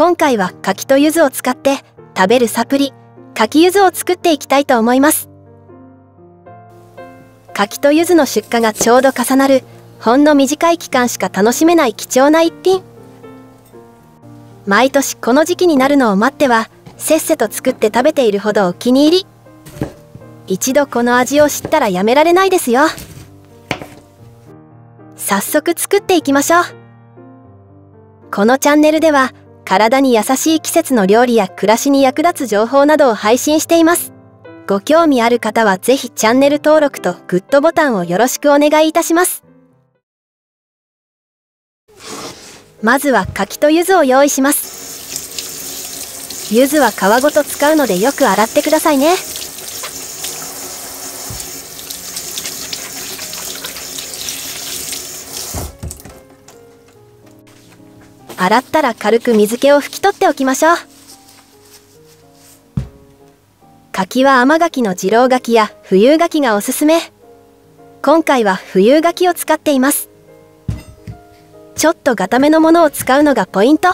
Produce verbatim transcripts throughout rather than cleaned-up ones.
今回は柿と柚子を使って食べるサプリ、柿柚子を作っていきたいと思います。柿と柚子の出荷がちょうど重なる、ほんの短い期間しか楽しめない貴重な一品。毎年この時期になるのを待っては、せっせと作って食べているほどお気に入り。一度この味を知ったらやめられないですよ。早速作っていきましょう。このチャンネルでは、体に優しい季節の料理や暮らしに役立つ情報などを配信しています。ご興味ある方はぜひチャンネル登録とグッドボタンをよろしくお願いいたします。まずは柿と柚子を用意します。柚子は皮ごと使うのでよく洗ってくださいね。洗ったら軽く水気を拭き取っておきましょう。柿は甘柿の次郎柿や富有柿がおすすめ。今回は富有柿を使っています。ちょっと硬めのものを使うのがポイント。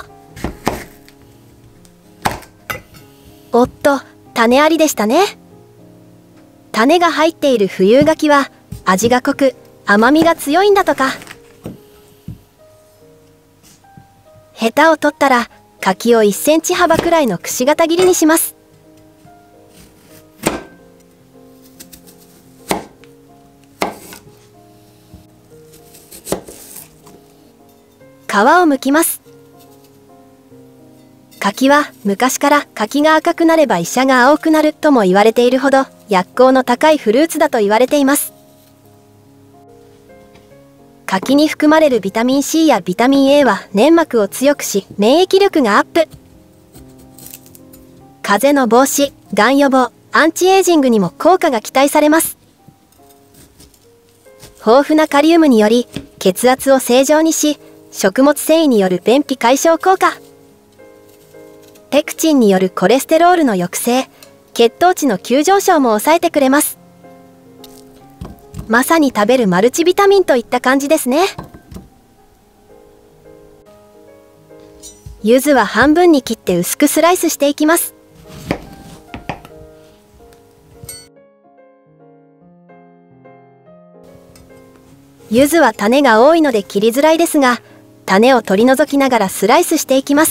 おっと、種ありでしたね。種が入っている富有柿は味が濃く甘みが強いんだとか。ヘタを取ったら柿をいっセンチ幅くらいのくし形切りにします。皮を剥きます。柿は昔から柿が赤くなれば医者が青くなるとも言われているほど薬効の高いフルーツだと言われています。柿に含まれるビタミン シー やビタミン エー は粘膜を強くし免疫力がアップ。風邪の防止、がん予防、アンチエイジングにも効果が期待されます。豊富なカリウムにより血圧を正常にし、食物繊維による便秘解消効果、ペクチンによるコレステロールの抑制、血糖値の急上昇も抑えてくれます。まさに食べるマルチビタミンといった感じですね。柚子は半分に切って薄くスライスしていきます。柚子は種が多いので切りづらいですが、種を取り除きながらスライスしていきます。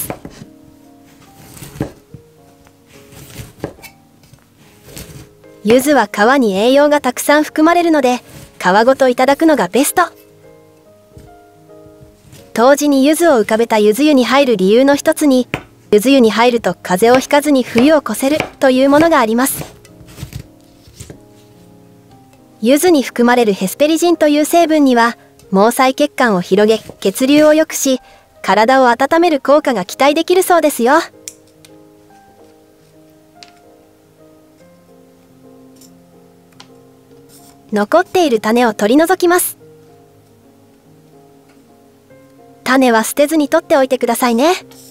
柚子は皮に栄養がたくさん含まれるので、皮ごといただくのがベスト。冬至に柚子を浮かべた柚子湯に入る理由の一つに、柚子湯に入ると風邪をひかずに冬を越せるというものがあります。柚子に含まれるヘスペリジンという成分には、毛細血管を広げ、血流を良くし、体を温める効果が期待できるそうですよ。残っている種を取り除きます。種は捨てずに取っておいてくださいね。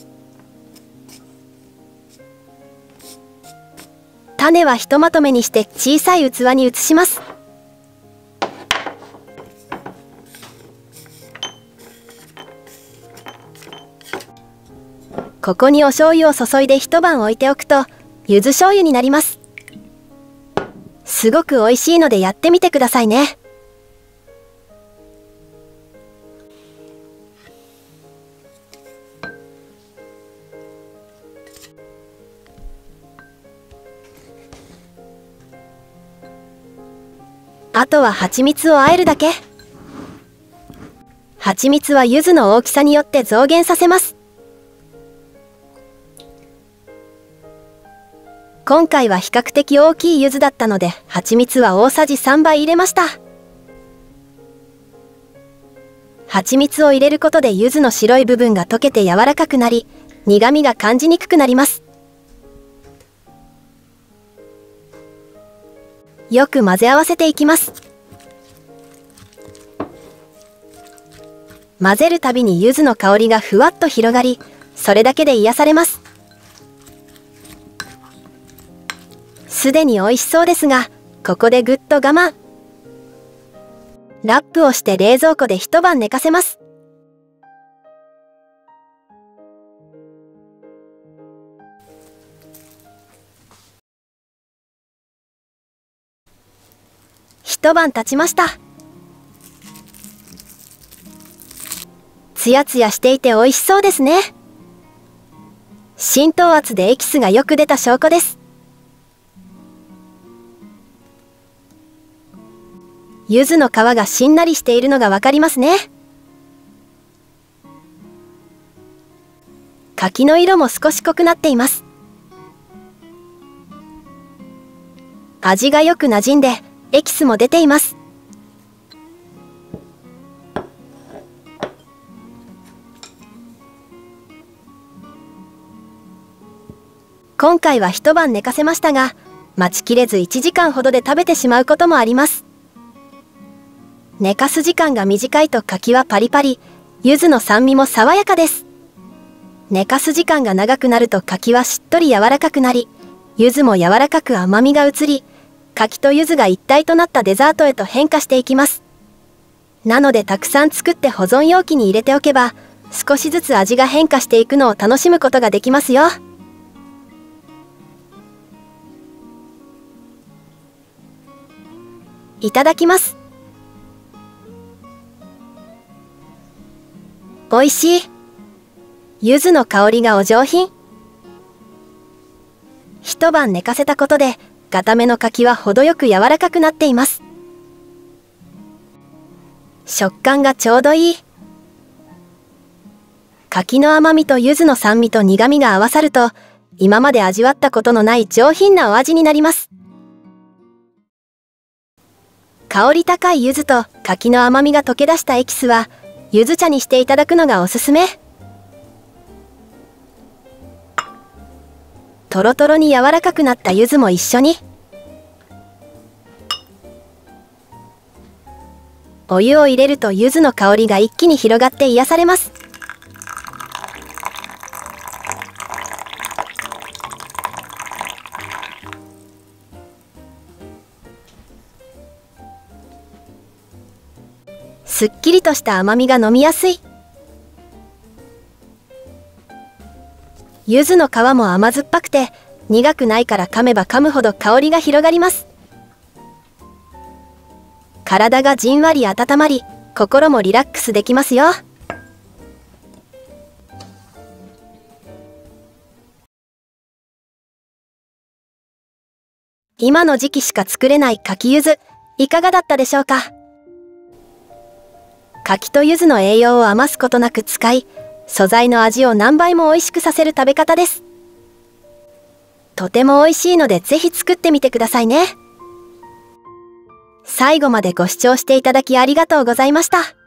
種はひとまとめにして小さい器に移します。ここにお醤油を注いで一晩置いておくと、柚子醤油になります。すごく美味しいのでやってみてくださいね。あとは蜂蜜を和えるだけ。蜂蜜は柚子の大きさによって増減させます。今回は比較的大きい柚子だったので、蜂蜜は大さじさんばい入れました。蜂蜜を入れることで柚子の白い部分が溶けて柔らかくなり、苦みが感じにくくなります。よく混ぜ合わせていきます。混ぜるたびに柚子の香りがふわっと広がり、それだけで癒されます。すでに美味しそうですが、ここでぐっと我慢。ラップをして冷蔵庫で一晩寝かせます。 一晩経ちました。つやつやしていて美味しそうですね。浸透圧でエキスがよく出た証拠です。柚子の皮がしんなりしているのがわかりますね。柿の色も少し濃くなっています。味がよく馴染んでエキスも出ています。今回は一晩寝かせましたが、待ちきれずいちじかんほどで食べてしまうこともあります。寝かす時間が短いと柿はパリパリ、柚子の酸味も爽やかです。寝かす時間が長くなると柿はしっとり柔らかくなり、柚子も柔らかく甘みが移り、柿と柚子が一体となったデザートへと変化していきます。なのでたくさん作って保存容器に入れておけば、少しずつ味が変化していくのを楽しむことができますよ。いただきます。美味しい。柚子の香りがお上品。一晩寝かせたことで、固めの柿は程よく柔らかくなっています。食感がちょうどいい。柿の甘みと柚子の酸味と苦みが合わさると、今まで味わったことのない上品なお味になります。香り高い柚子と柿の甘みが溶け出したエキスは、柚子茶にしていただくのがおすすめ。とろとろに柔らかくなった柚子も一緒に。お湯を入れると柚子の香りが一気に広がって癒されます。すっきりとした甘みが飲みやすい。柚子の皮も甘酸っぱくて苦くないから噛めば噛むほど香りが広がります。体がじんわり温まり、心もリラックスできますよ。今の時期しか作れない柿柚子、いかがだったでしょうか。柿と柚子の栄養を余すことなく使い、素材の味を何倍も美味しくさせる食べ方です。とても美味しいのでぜひ作ってみてくださいね。最後までご視聴していただきありがとうございました。